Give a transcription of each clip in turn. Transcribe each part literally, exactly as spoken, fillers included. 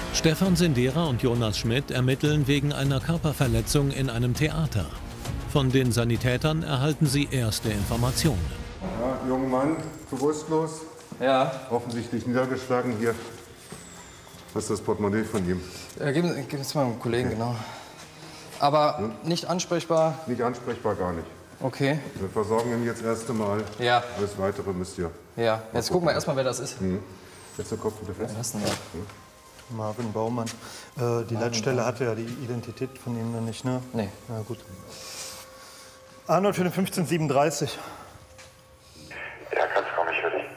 Stefan Sindera und Jonas Schmidt ermitteln wegen einer Körperverletzung in einem Theater. Von den Sanitätern erhalten sie erste Informationen. Ja, junger Mann, bewusstlos. Ja. Offensichtlich niedergeschlagen. Hier, das ist das Portemonnaie von ihm. Äh, gib, gib es meinem Kollegen, genau. Aber hm? nicht ansprechbar? Nicht ansprechbar, gar nicht. Okay. Wir versorgen ihn jetzt erst einmal. Ja. Alles Weitere müsst ihr. Ja, jetzt gucken wir erst mal, wer das ist. Hm. Jetzt der Kopf wieder fest. Was denn da? Hm. Marvin Baumann. Äh, die Leitstelle hatte ja die Identität von ihm noch nicht, ne? Nee. Na gut. Arnold für den fünfzehn siebenunddreißig. Ja, kannst du mich für dich.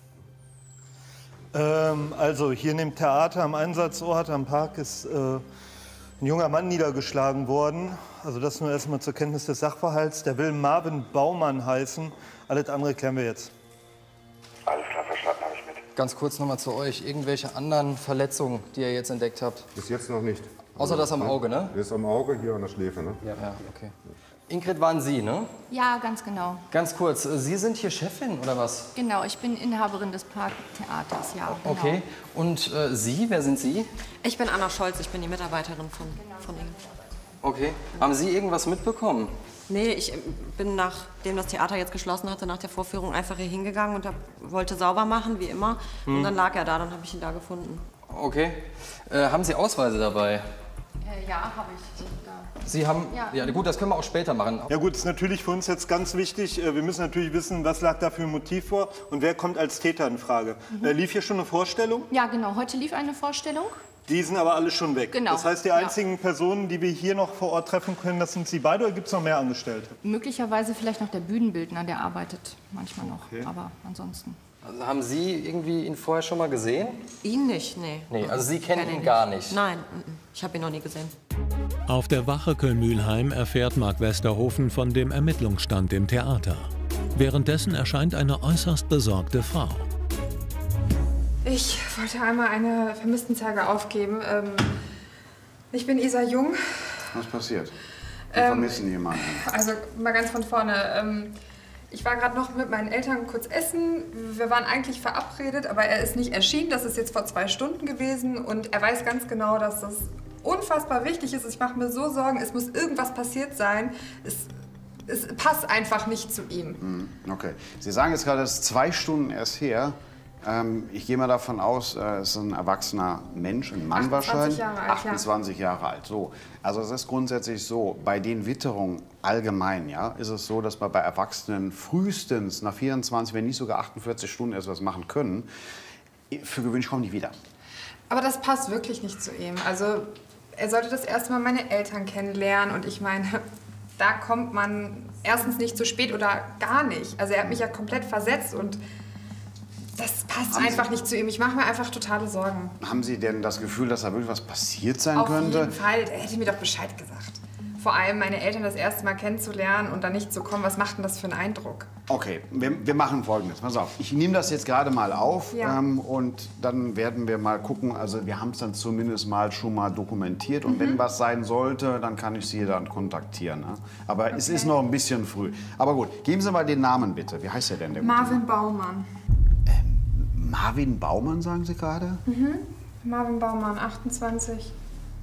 Ähm, also hier in dem Theater am Einsatzort am Park ist äh, ein junger Mann niedergeschlagen worden. Also das nur erstmal zur Kenntnis des Sachverhalts. Der will Marvin Baumann heißen. Alles andere klären wir jetzt. Alles klar, verstanden, habe ich mit. Ganz kurz noch mal zu euch. Irgendwelche anderen Verletzungen, die ihr jetzt entdeckt habt? Bis jetzt noch nicht. Außer das am Auge, ne? Das ist am Auge, hier an der Schläfe, ne? Ja, ja, okay. Ingrid, waren Sie, ne? Ja, ganz genau. Ganz kurz, Sie sind hier Chefin, oder was? Genau, ich bin Inhaberin des Parktheaters, ja. Genau. Okay. Und äh, Sie, wer sind Sie? Ich bin Anna Scholz, ich bin die Mitarbeiterin von, von Ihnen. Okay. Haben Sie irgendwas mitbekommen? Nee, ich bin, nachdem das Theater jetzt geschlossen hatte, nach der Vorführung einfach hier hingegangen und hab, wollte sauber machen, wie immer. Hm. Und dann lag er da, dann habe ich ihn da gefunden. Okay. Äh, haben Sie Ausweise dabei? Äh, ja, habe ich. Da. Sie haben, ja. ja gut, das können wir auch später machen. Ja gut, ist natürlich für uns jetzt ganz wichtig. Wir müssen natürlich wissen, was lag da für ein Motiv vor und wer kommt als Täter in Frage. Mhm. Äh, lief hier schon eine Vorstellung? Ja, genau. Heute lief eine Vorstellung. Die sind aber alle schon weg. Genau. Das heißt, die einzigen ja. Personen, die wir hier noch vor Ort treffen können, das sind Sie beide, oder gibt es noch mehr Angestellte? Möglicherweise vielleicht noch der Bühnenbildner, der arbeitet manchmal noch, okay. aber ansonsten. Also haben Sie irgendwie ihn vorher schon mal gesehen? Ihn nicht, nee. Nee, also Sie kennen Kenn ihn nicht. gar nicht? Nein, ich habe ihn noch nie gesehen. Auf der Wache Köln-Mülheim erfährt Mark Westerhofen von dem Ermittlungsstand im Theater. Währenddessen erscheint eine äußerst besorgte Frau. Ich wollte einmal eine Vermisstenanzeige aufgeben. Ähm, ich bin Isa Jung. Was passiert? Wir ähm, vermissen jemanden. Also mal ganz von vorne. Ähm, ich war gerade noch mit meinen Eltern kurz essen. Wir waren eigentlich verabredet, aber er ist nicht erschienen. Das ist jetzt vor zwei Stunden gewesen. Und er weiß ganz genau, dass das unfassbar wichtig ist. Ich mache mir so Sorgen, es muss irgendwas passiert sein. Es, es passt einfach nicht zu ihm. Okay. Sie sagen jetzt gerade, es ist zwei Stunden erst her. Ähm, ich gehe mal davon aus, äh, es ist ein erwachsener Mensch, ein Mann wahrscheinlich. Jahre alt, achtundzwanzig ja. Jahre alt. So. Also es ist grundsätzlich so, bei den Witterungen allgemein, ja, ist es so, dass wir bei Erwachsenen frühestens nach vierundzwanzig, wenn nicht sogar achtundvierzig Stunden erst was machen können. Für gewöhnlich kommen die wieder. Aber das passt wirklich nicht zu ihm. Also er sollte das erste Mal meine Eltern kennenlernen und ich meine, da kommt man erstens nicht zu spät oder gar nicht. Also er hat mich ja komplett versetzt und das passt haben einfach Sie, nicht zu ihm. Ich mache mir einfach totale Sorgen. Haben Sie denn das Gefühl, dass da wirklich was passiert sein Auf könnte? Auf jeden Fall. Er hätte mir doch Bescheid gesagt. Vor allem meine Eltern das erste Mal kennenzulernen und dann nicht zu kommen. Was macht denn das für einen Eindruck? Okay, wir, wir machen Folgendes. Pass auf, ich nehme das jetzt gerade mal auf ja. ähm, und dann werden wir mal gucken. Also wir haben es dann zumindest mal schon mal dokumentiert. Und mhm. wenn was sein sollte, dann kann ich Sie dann kontaktieren. Ne? Aber okay. es ist noch ein bisschen früh. Aber gut, geben Sie mal den Namen bitte. Wie heißt er denn? Der Marvin Baumann. Marvin Baumann, sagen Sie gerade? Mhm. Marvin Baumann, achtundzwanzig.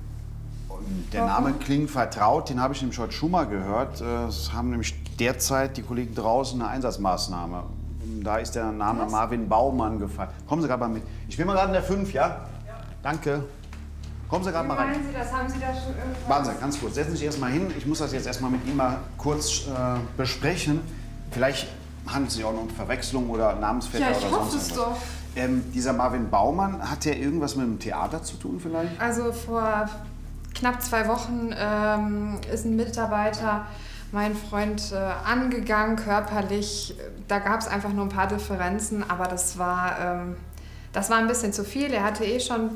Und der Name klingt vertraut, den habe ich nämlich heute schon mal gehört. Es haben nämlich derzeit die Kollegen draußen eine Einsatzmaßnahme. Da ist der Name Was? Marvin Baumann gefallen. Kommen Sie gerade mal mit. Ich bin mal gerade in der fünf, ja? Ja. Danke. Kommen Sie gerade mal rein. Wie meinen Sie das? Haben Sie da schon irgendwas? Warten Sie, ganz kurz. Setzen Sie sich erst mal hin. Ich muss das jetzt erst mal mit Ihnen mal kurz äh, besprechen. Vielleicht handelt es sich auch noch um Verwechslung oder Namensvetter ja, oder sonst es irgendwas. Doch. Ähm, dieser Marvin Baumann, hat der irgendwas mit dem Theater zu tun vielleicht? Also vor knapp zwei Wochen ähm, ist ein Mitarbeiter, mein Freund, äh, angegangen, körperlich. Da gab es einfach nur ein paar Differenzen, aber das war, ähm, das war ein bisschen zu viel. Er hatte eh schon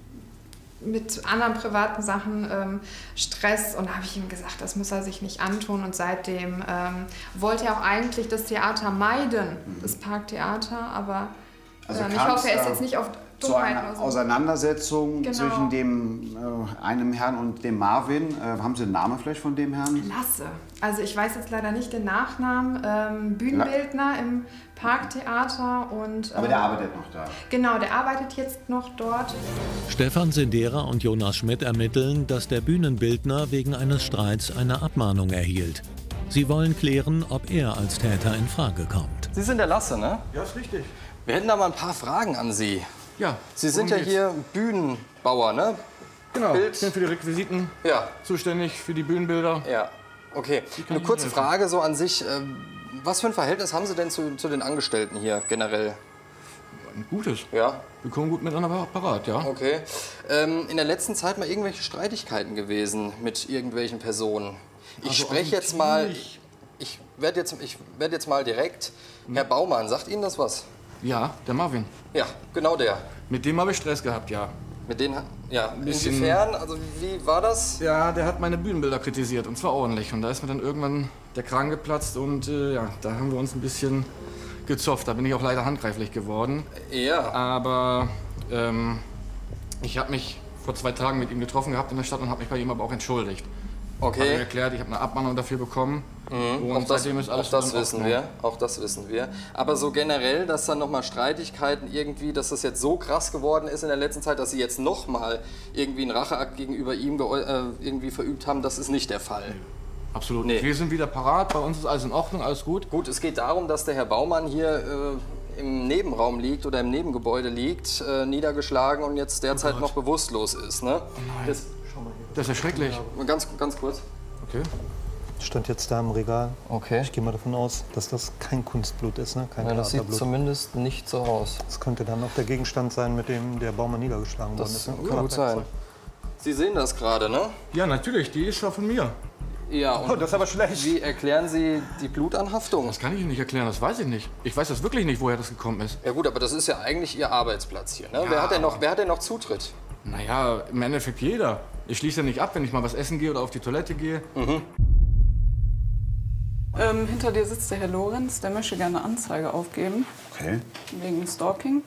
mit anderen privaten Sachen ähm, Stress und da habe ich ihm gesagt, das muss er sich nicht antun und seitdem ähm, wollte er auch eigentlich das Theater meiden, das Parktheater, aber also ähm, ich hoffe, er ist jetzt nicht auf zu einer so. Auseinandersetzung Genau. zwischen dem, äh, einem Herrn und dem Marvin. Äh, haben Sie den Namen vielleicht von dem Herrn? Lasse. Also ich weiß jetzt leider nicht den Nachnamen. Ähm, Bühnenbildner im Parktheater und... Aber der ähm, arbeitet noch da. Genau, der arbeitet jetzt noch dort. Stefan Sindera und Jonas Schmidt ermitteln, dass der Bühnenbildner wegen eines Streits eine Abmahnung erhielt. Sie wollen klären, ob er als Täter in Frage kommt. Sie sind der Lasse, ne? Ja, ist richtig. Wir hätten da mal ein paar Fragen an Sie. Ja. Sie sind worum ja hier Bühnenbauer, ne? Genau, Bild. ich bin für die Requisiten Ja. zuständig, für die Bühnenbilder. Ja, okay. Eine kurze Frage so an sich. ähm, Was für ein Verhältnis haben Sie denn zu, zu den Angestellten hier generell? Ein gutes. Ja, Wir kommen gut miteinander parat, ja. okay. Ähm, in der letzten Zeit mal irgendwelche Streitigkeiten gewesen mit irgendwelchen Personen? Ich Also spreche jetzt mal, ich werde jetzt, ich werd jetzt mal direkt. Herr Baumann, sagt Ihnen das was? Ja, der Marvin. Ja, genau der. Mit dem habe ich Stress gehabt, ja. Mit denen, ja, bisschen- inwiefern? Also wie war das? Ja, der hat meine Bühnenbilder kritisiert und zwar ordentlich. Und da ist mir dann irgendwann der Kragen geplatzt und äh, ja, da haben wir uns ein bisschen gezofft. Da bin ich auch leider handgreiflich geworden. Ja. Aber ähm, ich habe mich vor zwei Tagen mit ihm getroffen gehabt in der Stadt und habe mich bei ihm aber auch entschuldigt. Habe ihm Okay. erklärt, ich habe eine Abmahnung dafür bekommen. Und Auch das, seitdem ist alles auch das wieder in wissen Ordnung. wir. Auch das wissen wir. Aber so generell, dass dann nochmal Streitigkeiten irgendwie, dass das jetzt so krass geworden ist in der letzten Zeit, dass Sie jetzt nochmal irgendwie einen Racheakt gegenüber ihm geu- äh, irgendwie verübt haben, das ist nicht der Fall. Absolut Nee. nicht. Wir sind wieder parat, bei uns ist alles in Ordnung, alles gut. Gut, es geht darum, dass der Herr Baumann hier äh, im Nebenraum liegt oder im Nebengebäude liegt, äh, niedergeschlagen und jetzt derzeit Oh noch bewusstlos ist. Ne? Das, Das ist ja schrecklich. ganz, ganz kurz. Okay. Stand jetzt da im Regal. Okay. Ich gehe mal davon aus, dass das kein Kunstblut ist, ne? Kein Ja, das sieht Theaterblut. zumindest nicht so aus. Das könnte dann auch der Gegenstand sein, mit dem der Baumann niedergeschlagen worden Das ist. Ne? kann gut sein. Sie sehen das gerade, ne? Ja, natürlich, die ist ja von mir. Ja, und Oh, das ist aber schlecht. wie erklären Sie die Blutanhaftung? Das kann ich Ihnen nicht erklären, das weiß ich nicht. Ich weiß das wirklich nicht, woher das gekommen ist. Ja gut, aber das ist ja eigentlich Ihr Arbeitsplatz hier. Ne? wer, hat denn noch, wer hat denn noch Zutritt? Naja, im Endeffekt jeder. Ich schließe ja nicht ab, wenn ich mal was essen gehe oder auf die Toilette gehe. Ähm, hinter dir sitzt der Herr Lorenz, der möchte gerne Anzeige aufgeben, Okay. wegen Stalking.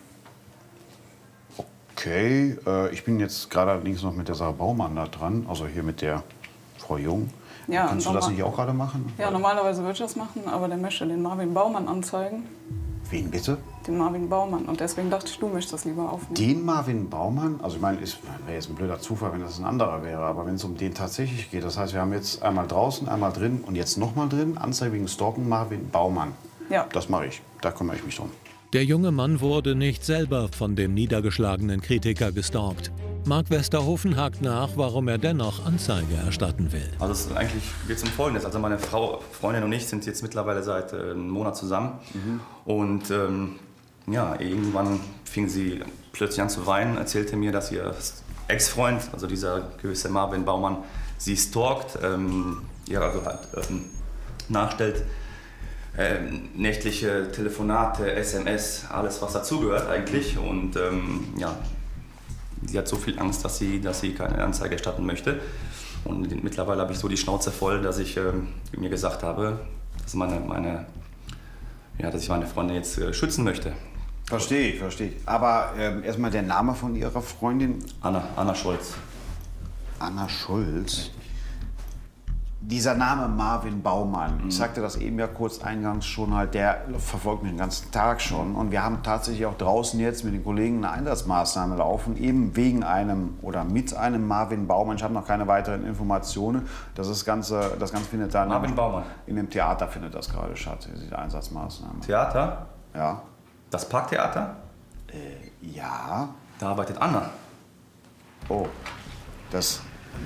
Okay, äh, ich bin jetzt gerade allerdings noch mit der Sarah Baumann da dran, also hier mit der Frau Jung. Ja, Kannst du und das normal- nicht auch gerade machen? Ja, normalerweise würde ich das machen, aber der möchte den Marvin Baumann anzeigen. Wen bitte? Den Marvin Baumann. Und deswegen dachte ich, du möchtest das lieber aufnehmen. Den Marvin Baumann? Also ich meine, es wäre jetzt ein blöder Zufall, wenn das ein anderer wäre, aber wenn es um den tatsächlich geht, das heißt, wir haben jetzt einmal draußen, einmal drin und jetzt nochmal drin, Anzeige wegen Stalken, Marvin Baumann. Ja. Das mache ich, da kümmere ich mich drum. Der junge Mann wurde nicht selber von dem niedergeschlagenen Kritiker gestalkt. Mark Westerhofen hakt nach, warum er dennoch Anzeige erstatten will. Also es ist eigentlich geht es um Folgendes. Also meine Frau, Freundin und ich sind jetzt mittlerweile seit äh, einem Monat zusammen. Und ähm, ja, irgendwann fing sie plötzlich an zu weinen, erzählte mir, dass ihr Ex-Freund, also dieser gewisse Marvin Baumann, sie stalkt, ähm, ja, also halt ähm, nachstellt. Ähm, nächtliche Telefonate, S M S, alles was dazugehört eigentlich. Und ähm, ja, sie hat so viel Angst, dass sie, dass sie keine Anzeige erstatten möchte. Und mittlerweile habe ich so die Schnauze voll, dass ich ähm, mir gesagt habe, dass, meine, meine, ja, dass ich meine Freundin jetzt äh, schützen möchte. Verstehe ich, verstehe ich. Aber ähm, erstmal der Name von Ihrer Freundin? Anna, Anna Scholz. Anna Schulz. Dieser Name Marvin Baumann, ich sagte das eben ja kurz eingangs schon, halt, der verfolgt mich den ganzen Tag schon. Und wir haben tatsächlich auch draußen jetzt mit den Kollegen eine Einsatzmaßnahme laufen, eben wegen einem oder mit einem Marvin Baumann. Ich habe noch keine weiteren Informationen. Das, ist Ganze, das Ganze findet dann Marvin Baumann. in dem Theater findet das gerade statt, diese Einsatzmaßnahme. Theater? Ja. Das Parktheater? Äh, ja. Da arbeitet Anna. Oh, das...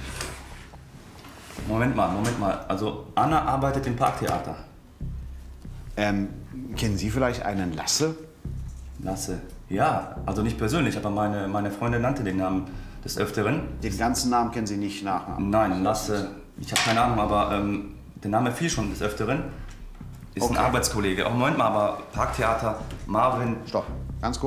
Moment mal, Moment mal. Also Anna arbeitet im Parktheater. Ähm, kennen Sie vielleicht einen Lasse? Lasse? Ja, also nicht persönlich, aber meine, meine Freundin nannte den Namen des Öfteren. Den ganzen Namen kennen Sie nicht Nachnamen? Nein, Lasse. Ich habe keine Ahnung, aber ähm, der Name fiel schon des Öfteren. Ist Okay. ein Arbeitskollege. Oh, Moment mal, aber Parktheater, Marvin. Stopp, ganz kurz.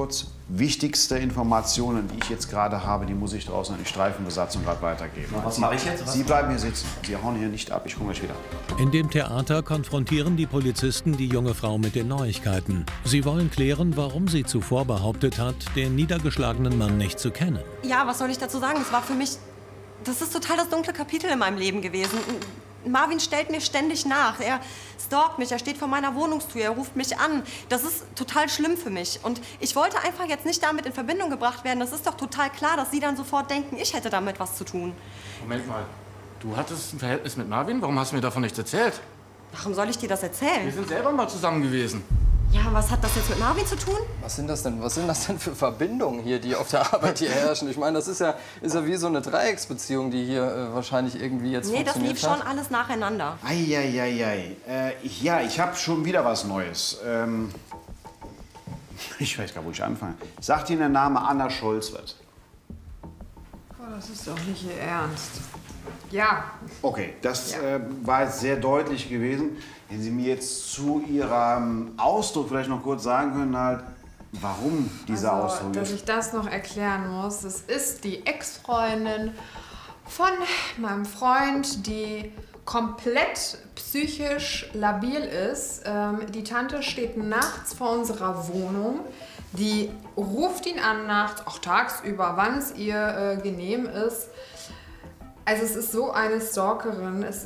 Wichtigste Informationen, die ich jetzt gerade habe, die muss ich draußen an die Streifenbesatzung gerade weitergeben. Was mache ich jetzt? Was? Sie bleiben hier sitzen. Sie hauen hier nicht ab. Ich komme gleich wieder. In dem Theater konfrontieren die Polizisten die junge Frau mit den Neuigkeiten. Sie wollen klären, warum sie zuvor behauptet hat, den niedergeschlagenen Mann nicht zu kennen. Ja, was soll ich dazu sagen? Es war für mich, das ist total das dunkle Kapitel in meinem Leben gewesen. Marvin stellt mir ständig nach. Er stalkt mich, er steht vor meiner Wohnungstür, er ruft mich an. Das ist total schlimm für mich. Und ich wollte einfach jetzt nicht damit in Verbindung gebracht werden. Das ist doch total klar, dass Sie dann sofort denken, ich hätte damit was zu tun. Moment mal, du hattest ein Verhältnis mit Marvin? Warum hast du mir davon nichts erzählt? Warum soll ich dir das erzählen? Wir sind selber mal zusammen gewesen. Ja, was hat das jetzt mit Marvin zu tun? Was sind das denn, was sind das denn für Verbindungen hier, die auf der Arbeit hier herrschen? Ich meine, das ist ja, ist ja wie so eine Dreiecksbeziehung, die hier äh, wahrscheinlich irgendwie jetzt Nee, das funktioniert lief schon alles nacheinander. Eieiei. Äh, ich, ja, ich habe schon wieder was Neues. Ähm, ich weiß gar nicht, wo ich anfange. Sagt Ihnen der Name Anna Scholz was? Oh, das ist doch nicht Ihr Ernst. Ja. Okay, das Ja. äh, war jetzt sehr deutlich gewesen. Wenn Sie mir jetzt zu Ihrem Ausdruck vielleicht noch kurz sagen können, halt, warum dieser also, Ausdruck dass ist. ich das noch erklären muss. Es ist die Ex-Freundin von meinem Freund, die komplett psychisch labil ist. Ähm, die Tante steht nachts vor unserer Wohnung. Die ruft ihn an nachts, auch tagsüber, wann es ihr äh, genehm ist. Also es ist so eine Stalkerin. Es,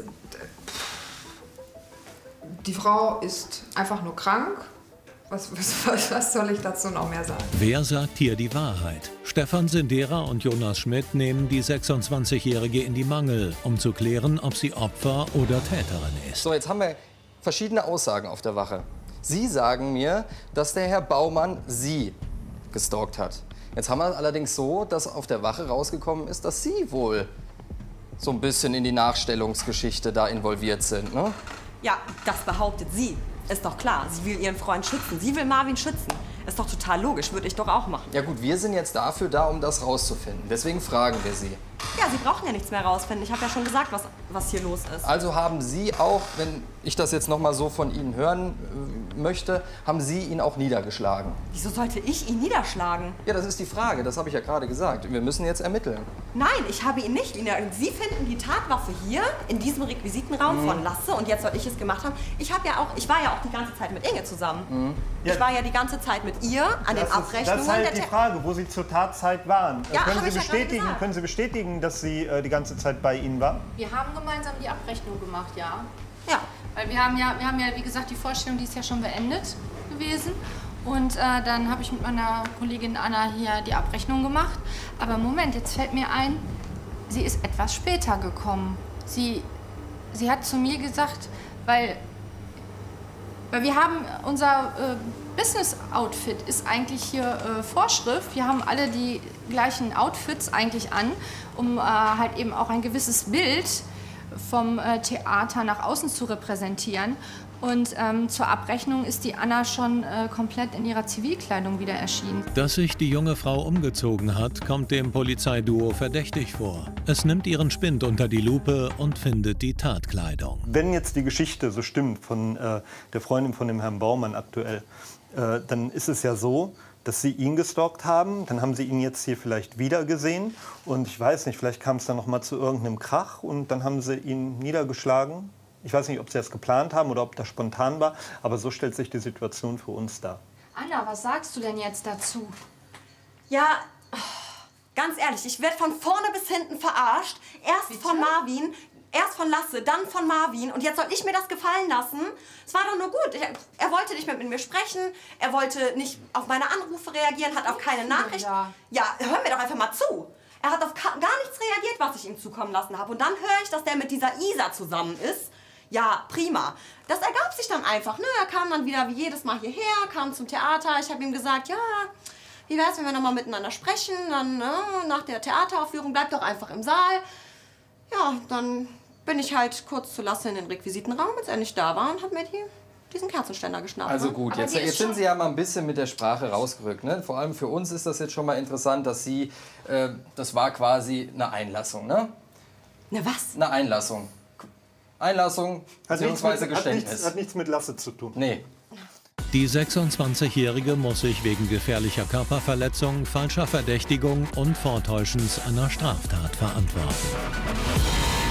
die Frau ist einfach nur krank. Was, was, was soll ich dazu noch mehr sagen? Wer sagt hier die Wahrheit? Stefan Sindera und Jonas Schmidt nehmen die sechsundzwanzigjährige in die Mangel, um zu klären, ob sie Opfer oder Täterin ist. So, jetzt haben wir verschiedene Aussagen auf der Wache. Sie sagen mir, dass der Herr Baumann Sie gestalkt hat. Jetzt haben wir es allerdings so, dass auf der Wache rausgekommen ist, dass Sie wohl so ein bisschen in die Nachstellungsgeschichte da involviert sind, ne? Ja, das behauptet sie. Ist doch klar, sie will ihren Freund schützen. Sie will Marvin schützen. Ist doch total logisch, würde ich doch auch machen. Ja gut, wir sind jetzt dafür da, um das rauszufinden. Deswegen fragen wir Sie. Ja, Sie brauchen ja nichts mehr rausfinden. Ich habe ja schon gesagt, was, was hier los ist. Also haben Sie auch, wenn ich das jetzt noch mal so von Ihnen hören äh, möchte, haben Sie ihn auch niedergeschlagen? Wieso sollte ich ihn niederschlagen? Ja, das ist die Frage. Das habe ich ja gerade gesagt. Wir müssen jetzt ermitteln. Nein, ich habe ihn nicht. Sie finden die Tatwaffe hier in diesem Requisitenraum Mhm. von Lasse und jetzt soll ich es gemacht haben. Ich habe ja auch, ich war ja auch die ganze Zeit mit Inge zusammen. Mhm. Ich war ja die ganze Zeit mit ihr an den Das Abrechnungen. ist, das ist halt der die Te- Frage, wo Sie zur Tatzeit waren. Ja, können, hab Sie ich ja gerade bestätigen, gesagt. können Sie bestätigen, dass sie äh, die ganze Zeit bei Ihnen war? Wir haben gemeinsam die Abrechnung gemacht, ja. Ja. Weil wir haben ja, wir haben ja, wie gesagt, die Vorstellung, die ist ja schon beendet gewesen. Und äh, dann habe ich mit meiner Kollegin Anna hier die Abrechnung gemacht. Aber Moment, jetzt fällt mir ein, sie ist etwas später gekommen. Sie, sie hat zu mir gesagt, weil, weil wir haben, unser äh, Business-Outfit ist eigentlich hier äh, Vorschrift. Wir haben alle die gleichen Outfits eigentlich an, um äh, halt eben auch ein gewisses Bild vom äh, Theater nach außen zu repräsentieren. Und ähm, zur Abrechnung ist die Anna schon äh, komplett in ihrer Zivilkleidung wieder erschienen. Dass sich die junge Frau umgezogen hat, kommt dem Polizeiduo verdächtig vor. Es nimmt ihren Spind unter die Lupe und findet die Tatkleidung. Wenn jetzt die Geschichte so stimmt von äh, der Freundin von dem Herrn Baumann aktuell, äh, dann ist es ja so, dass Sie ihn gestalkt haben. Dann haben Sie ihn jetzt hier vielleicht wieder gesehen. Und ich weiß nicht, vielleicht kam es dann noch mal zu irgendeinem Krach und dann haben Sie ihn niedergeschlagen. Ich weiß nicht, ob Sie das geplant haben oder ob das spontan war, aber so stellt sich die Situation für uns dar. Anna, was sagst du denn jetzt dazu? Ja, ganz ehrlich, ich werde von vorne bis hinten verarscht. Erst Bitte? von Marvin, erst von Lasse, dann von Marvin. Und jetzt soll ich mir das gefallen lassen? Es war doch nur gut. Ich, er wollte nicht mehr mit mir sprechen. Er wollte nicht auf meine Anrufe reagieren, hat auf keine Nachricht. Ja. Ja, hör mir doch einfach mal zu. Er hat auf gar nichts reagiert, was ich ihm zukommen lassen habe. Und dann höre ich, dass der mit dieser Isa zusammen ist. Ja, prima. Das ergab sich dann einfach. Ne? Er kam dann wieder wie jedes Mal hierher, kam zum Theater. Ich habe ihm gesagt, ja, wie wär's, wenn wir noch mal miteinander sprechen? Dann ne, nach der Theateraufführung, bleib doch einfach im Saal. Ja, dann bin ich halt kurz zu Lasse in den Requisitenraum, als er nicht da war, und habe mir die, diesen Kerzenständer geschnappt. Also ne? gut, Aber jetzt, die ist jetzt sind schon- Sie ja mal ein bisschen mit der Sprache rausgerückt. Ne? Vor allem für uns ist das jetzt schon mal interessant, dass Sie, äh, das war quasi eine Einlassung, ne? Na was? Eine Einlassung. Einlassung Hat nichts, bzw. mit, hat, Geständnis. nichts, hat nichts mit Lasse zu tun. Nee. Die sechsundzwanzigjährige muss sich wegen gefährlicher Körperverletzung, falscher Verdächtigung und Vortäuschens einer Straftat verantworten.